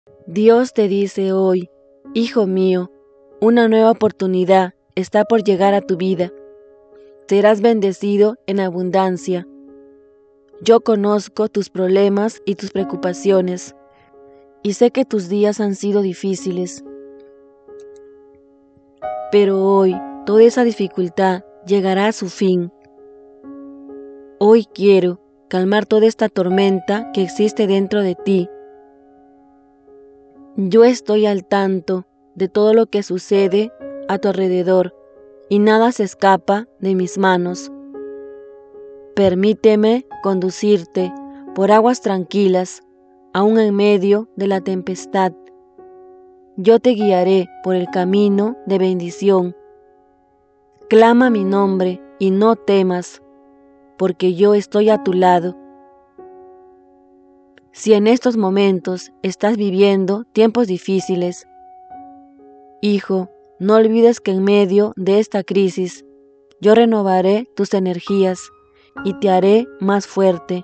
Dios te dice hoy, hijo mío, una nueva oportunidad está por llegar a tu vida. Serás bendecido en abundancia. Yo conozco tus problemas y tus preocupaciones, y sé que tus días han sido difíciles. Pero hoy toda esa dificultad llegará a su fin. Hoy quiero calmar toda esta tormenta que existe dentro de ti. Yo estoy al tanto de todo lo que sucede a tu alrededor y nada se escapa de mis manos. Permíteme conducirte por aguas tranquilas, aún en medio de la tempestad. Yo te guiaré por el camino de bendición. Clama mi nombre y no temas, porque yo estoy a tu lado. Si en estos momentos estás viviendo tiempos difíciles, hijo, no olvides que en medio de esta crisis, yo renovaré tus energías y te haré más fuerte.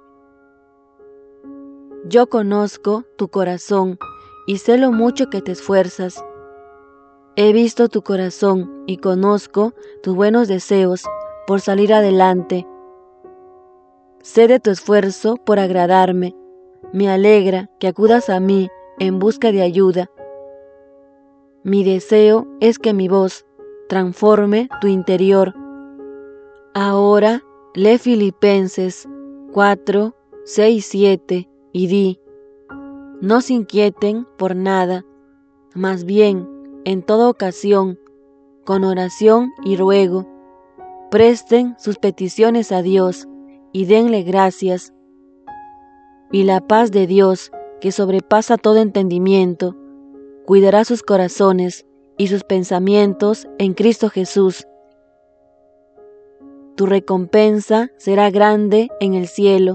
Yo conozco tu corazón y sé lo mucho que te esfuerzas. He visto tu corazón y conozco tus buenos deseos por salir adelante. Sé de tu esfuerzo por agradarme. Me alegra que acudas a mí en busca de ayuda. Mi deseo es que mi voz transforme tu interior. Ahora lee Filipenses 4, 6, 7 y di: no se inquieten por nada, más bien, en toda ocasión, con oración y ruego, presten sus peticiones a Dios y denle gracias. Y la paz de Dios, que sobrepasa todo entendimiento, cuidará sus corazones y sus pensamientos en Cristo Jesús. Tu recompensa será grande en el cielo.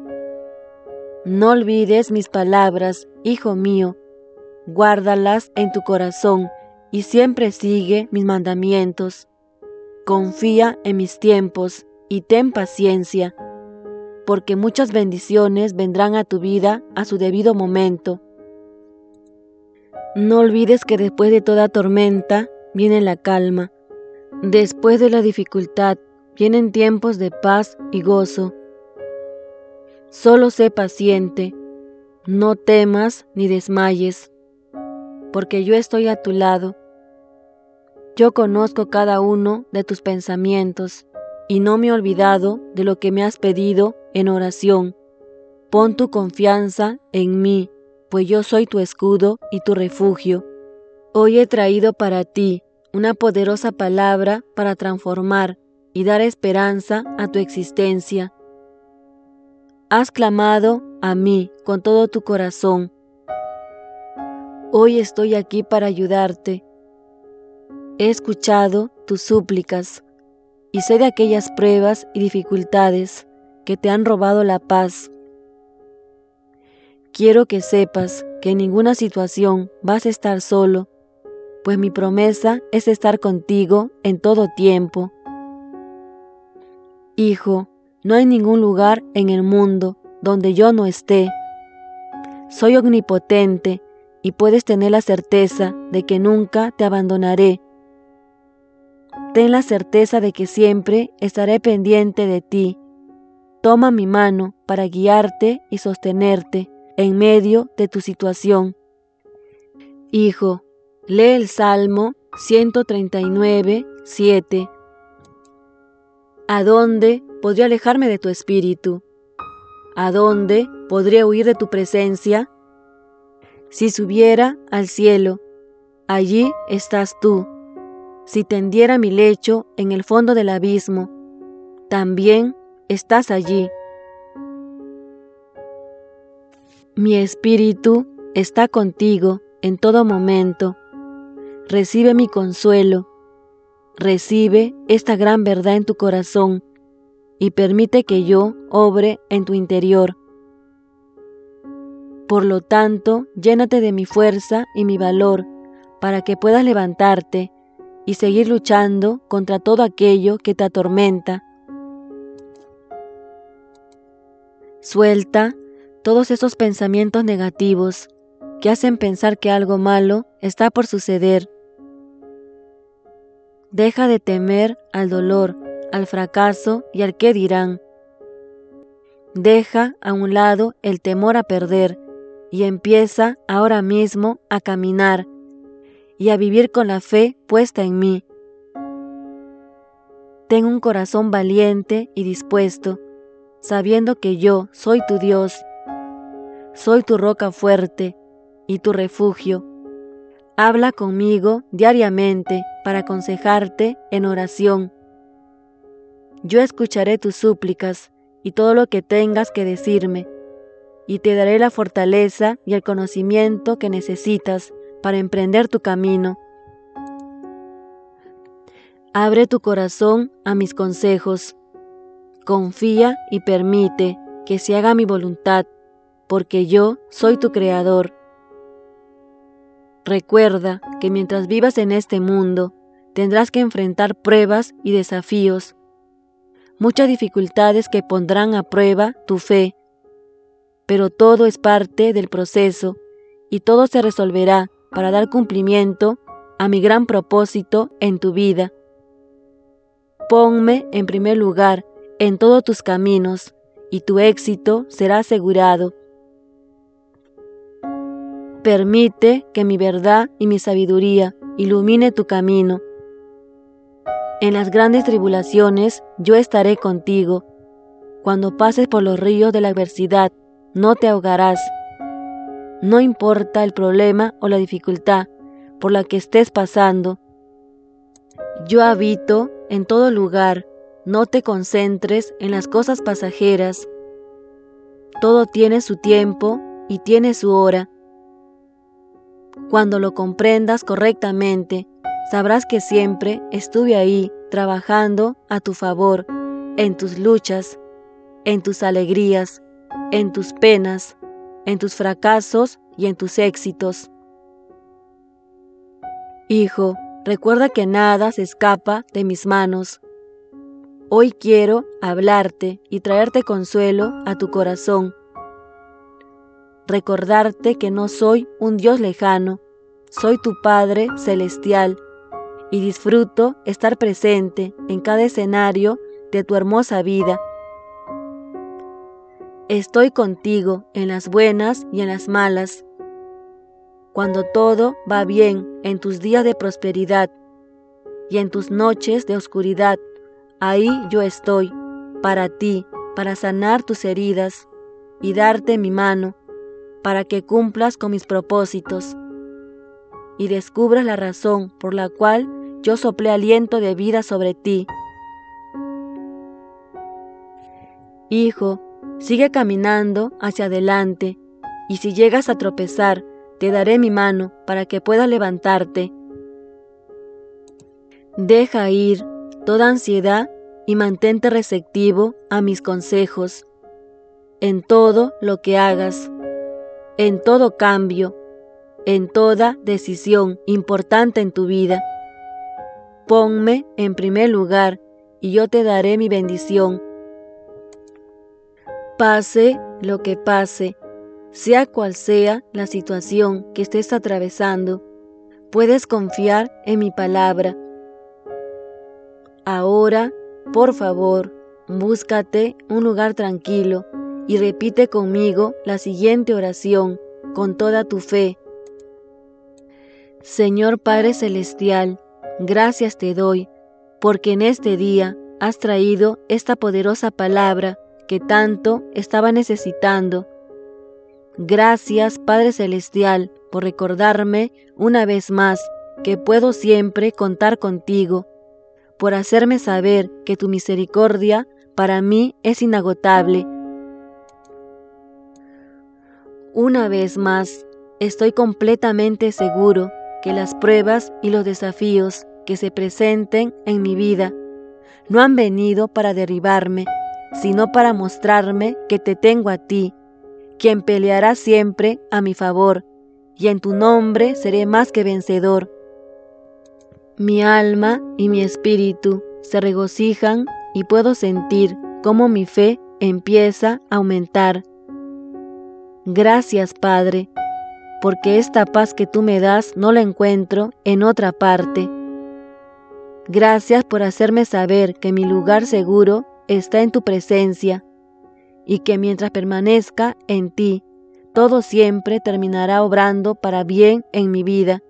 No olvides mis palabras, hijo mío, guárdalas en tu corazón y siempre sigue mis mandamientos. Confía en mis tiempos y ten paciencia, porque muchas bendiciones vendrán a tu vida a su debido momento. No olvides que después de toda tormenta viene la calma. Después de la dificultad vienen tiempos de paz y gozo. Solo sé paciente, no temas ni desmayes, porque yo estoy a tu lado. Yo conozco cada uno de tus pensamientos y no me he olvidado de lo que me has pedido en oración. Pon tu confianza en mí, pues yo soy tu escudo y tu refugio. Hoy he traído para ti una poderosa palabra para transformar y dar esperanza a tu existencia. Has clamado a mí con todo tu corazón. Hoy estoy aquí para ayudarte. He escuchado tus súplicas y sé de aquellas pruebas y dificultades que te han robado la paz. Quiero que sepas que en ninguna situación vas a estar solo, pues mi promesa es estar contigo en todo tiempo. Hijo, no hay ningún lugar en el mundo donde yo no esté. Soy omnipotente y puedes tener la certeza de que nunca te abandonaré. Ten la certeza de que siempre estaré pendiente de ti. Toma mi mano para guiarte y sostenerte en medio de tu situación. Hijo, lee el Salmo 139, 7. ¿A dónde podría alejarme de tu espíritu? ¿A dónde podría huir de tu presencia? Si subiera al cielo, allí estás tú. Si tendiera mi lecho en el fondo del abismo, también estás allí. Mi espíritu está contigo en todo momento. Recibe mi consuelo. Recibe esta gran verdad en tu corazón y permite que yo obre en tu interior. Por lo tanto, llénate de mi fuerza y mi valor para que puedas levantarte y seguir luchando contra todo aquello que te atormenta. Suelta todos esos pensamientos negativos que hacen pensar que algo malo está por suceder. Deja de temer al dolor, al fracaso y al qué dirán. Deja a un lado el temor a perder y empieza ahora mismo a caminar y a vivir con la fe puesta en mí. Ten un corazón valiente y dispuesto, sabiendo que yo soy tu Dios, soy tu roca fuerte y tu refugio. Habla conmigo diariamente para aconsejarte en oración. Yo escucharé tus súplicas y todo lo que tengas que decirme, y te daré la fortaleza y el conocimiento que necesitas para emprender tu camino. Abre tu corazón a mis consejos. Confía y permite que se haga mi voluntad, porque yo soy tu creador. Recuerda que mientras vivas en este mundo, tendrás que enfrentar pruebas y desafíos, muchas dificultades que pondrán a prueba tu fe, pero todo es parte del proceso y todo se resolverá para dar cumplimiento a mi gran propósito en tu vida. Ponme en primer lugar en todos tus caminos y tu éxito será asegurado. Permite que mi verdad y mi sabiduría ilumine tu camino. En las grandes tribulaciones yo estaré contigo. Cuando pases por los ríos de la adversidad, no te ahogarás. No importa el problema o la dificultad por la que estés pasando. Yo habito en todo lugar. No te concentres en las cosas pasajeras. Todo tiene su tiempo y tiene su hora. Cuando lo comprendas correctamente, sabrás que siempre estuve ahí trabajando a tu favor, en tus luchas, en tus alegrías, en tus penas, en tus fracasos y en tus éxitos. Hijo, recuerda que nada se escapa de mis manos. Hoy quiero hablarte y traerte consuelo a tu corazón. Recordarte que no soy un Dios lejano, soy tu Padre celestial y disfruto estar presente en cada escenario de tu hermosa vida. Estoy contigo en las buenas y en las malas. Cuando todo va bien en tus días de prosperidad y en tus noches de oscuridad, ahí yo estoy para ti, para sanar tus heridas y darte mi mano, para que cumplas con mis propósitos y descubras la razón por la cual yo soplé aliento de vida sobre ti. Hijo, sigue caminando hacia adelante, y si llegas a tropezar, te daré mi mano para que puedas levantarte. Deja ir toda ansiedad y mantente receptivo a mis consejos. En todo lo que hagas, en todo cambio, en toda decisión importante en tu vida. Ponme en primer lugar y yo te daré mi bendición. Pase lo que pase, sea cual sea la situación que estés atravesando, puedes confiar en mi palabra. Ahora, por favor, búscate un lugar tranquilo y repite conmigo la siguiente oración con toda tu fe. Señor Padre Celestial, gracias te doy, porque en este día has traído esta poderosa palabra que tanto estaba necesitando. Gracias, Padre Celestial, por recordarme una vez más que puedo siempre contar contigo, por hacerme saber que tu misericordia para mí es inagotable. Una vez más, estoy completamente seguro que las pruebas y los desafíos que se presenten en mi vida no han venido para derribarme, sino para mostrarme que te tengo a ti, quien peleará siempre a mi favor, y en tu nombre seré más que vencedor. Mi alma y mi espíritu se regocijan y puedo sentir cómo mi fe empieza a aumentar. Gracias, Padre. porque esta paz que tú me das no la encuentro en otra parte. Gracias por hacerme saber que mi lugar seguro está en tu presencia y que mientras permanezca en ti, todo siempre terminará obrando para bien en mi vida.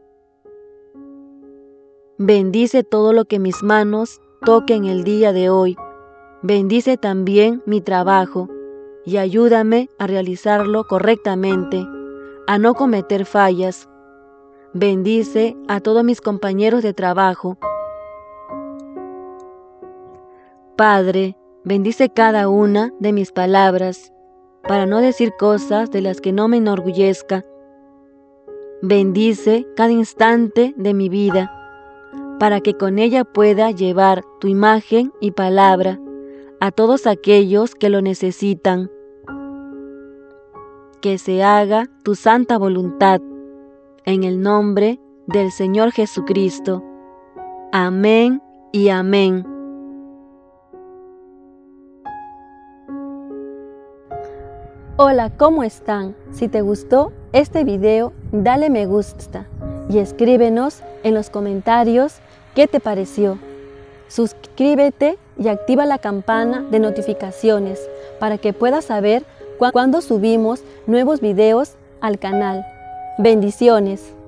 Bendice todo lo que mis manos toquen el día de hoy. Bendice también mi trabajo y ayúdame a realizarlo correctamente, a no cometer fallas. Bendice a todos mis compañeros de trabajo. Padre, bendice cada una de mis palabras, para no decir cosas de las que no me enorgullezca. Bendice cada instante de mi vida, para que con ella pueda llevar tu imagen y palabra a todos aquellos que lo necesitan. Que se haga tu santa voluntad, en el nombre del Señor Jesucristo. Amén y amén. Hola, ¿cómo están? Si te gustó este video, dale me gusta y escríbenos en los comentarios qué te pareció. Suscríbete y activa la campana de notificaciones para que puedas saber cuando subimos nuevos videos al canal. Bendiciones.